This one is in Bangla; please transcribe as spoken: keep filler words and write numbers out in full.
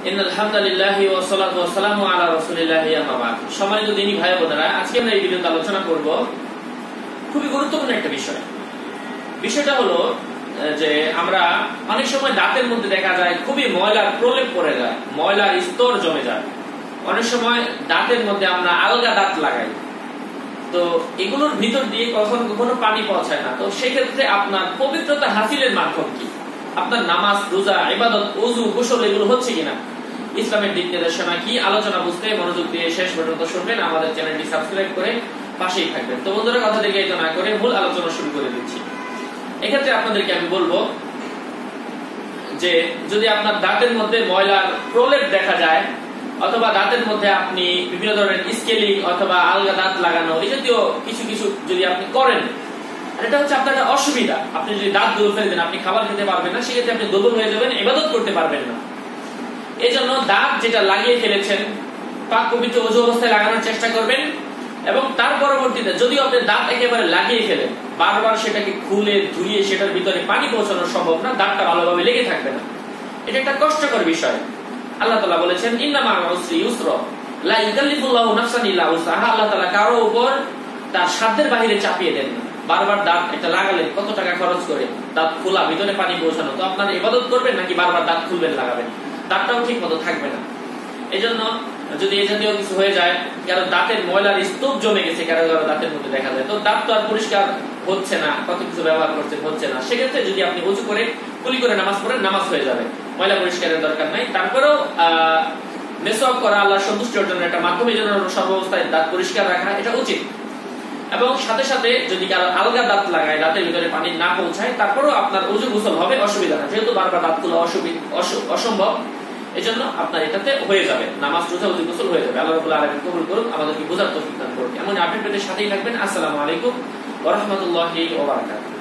ইন্নাল হামদুলিল্লাহি ওয়া সলাতু ওয়া সালামু আলা রাসূলিল্লাহি আম্মা বাদ। সম্মানিত দিনী ভাই বোনেরা, আজকে আমরা এই ভিডিওতে আলোচনা করব খুবই গুরুত্বপূর্ণ একটা বিষয়। বিষয়টা হলো যে আমরা অনেক সময় দাঁতের মধ্যে দেখা যায় খুবই ময়লার প্রলেপ পড়ে যায়, ময়লার স্তর জমে যায়। অনেক সময় দাঁতের মধ্যে আমরা আলগা দাঁত লাগাই, তো এগুলোর ভিতর দিয়ে কখনো কখনো পানি পৌঁছায় না। তো সেক্ষেত্রে আপনার পবিত্রতা হাসিলের মাধ্যম কি? আপনার নামাজ, রোজা, ইবাদত, ওযু, গোসল এগুলো হচ্ছে কিনা, ইসলামের দিক নির্দেশনা কি, আলোচনা বুঝতে মনোযোগ দিয়ে শেষ পর্যন্ত শুনবেন। আমাদের চ্যানেলটি সাবস্ক্রাইব করে পাশেই থাকবেন। তো বন্ধুরা, কথা থেকে এটা না করে মূল আলোচনা শুরু করে দিচ্ছি। এক্ষেত্রে আপনাদেরকে আমি বলবো যে যদি আপনার দাঁতের মধ্যে ময়লার প্রলেপ দেখা যায়, অথবা দাঁতের মধ্যে আপনি বিভিন্ন ধরনের স্কেলিং অথবা আলগা দাঁত লাগানো এই জাতীয় কিছু কিছু যদি আপনি করেন, এটা হচ্ছে আপনার একটা অসুবিধা। আপনি যদি দাঁত দুল ফেলে দেন, আপনি খাবার খেতে পারবেন না, সেক্ষেত্রে আপনি দুর্বল হয়ে যাবেন, ইবাদত করতে পারবেন না। এই জন্য দাঁত যেটা লাগিয়ে ফেলেছেন পাক পবিত্র ওযু অবস্থায় লাগানোর চেষ্টা করবেন, এবং তার পরবর্তীতে যদিও আপনি দাঁত একেবারে লাগিয়ে ফেলেন, বারবার সেটাকে খুলে ধুয়ে সেটার ভিতরে পানি পৌঁছানো সম্ভব না, দাঁতটা ভালোভাবে লেগে থাকবে না। এটা একটা কষ্টকর বিষয়। আল্লাহ তাআলা বলেছেন, ইন্না মা'আল উসরি ইউসরা, লা ইউকাল্লিফুল্লাহু নাফসান ইল্লা উসআহা। আল্লাহ তাআলা কারো উপর তার সাধ্যের বাইরে চাপিয়ে দেন না। বারবার দাঁত এটা লাগালেন, কত টাকা খরচ করে দাঁত খোলা, ভিতরে পানি পৌঁছানো, তো আপনারা ইবাদত করবেন নাকি বারবার দাঁত খুলবেন লাগাবেন? দাঁতটাও ঠিক মতো থাকবে না। এই জন্য যদি এই জাতীয় কিছু হয়ে যায়, কারণ দাঁতের ময়লার স্তূপ জমে গেছে কারো কারো দাঁতের মধ্যে দেখা যায়, তো দাঁত তো আর পরিষ্কার হচ্ছে না, কত কিছু ব্যবহার করছে হচ্ছে না, সেক্ষেত্রে যদি আপনি উযু করে কুলি করে নামাজ পড়েন, নামাজ হয়ে যাবে, ময়লা পরিষ্কারের দরকার নাই। তারপরেও আহ মেসওয়াক করা আল্লাহর সন্তুষ্টি অর্জনের একটা মাধ্যম, এই জন্য সর্বাবস্থায় দাঁত পরিষ্কার রাখা এটা উচিত। এবং সাথে সাথে যদি কারো আলগা দাঁত লাগায়, দাঁতের ভিতরে পানি না পৌঁছায়, তারপরেও আপনার ওযু গোসল হবে, অসুবিধা না, যেহেতু বারবার দাঁত তোলা অসম্ভব, এই জন্য আপনার এটাতে হয়ে যাবে, নামাজ, রোজা, ওযু গোসল হয়ে যাবে। আল্লাহ রাব্বুল আলামিন কবুল করুন, আমাদেরকে বোঝার তৌফিক দান করুন। এমন আপডেট পেতে সাথেই থাকবেন। আসসালামু আলাইকুম ওয়া রাহমাতুল্লাহি ওয়া বারাকাতুহু।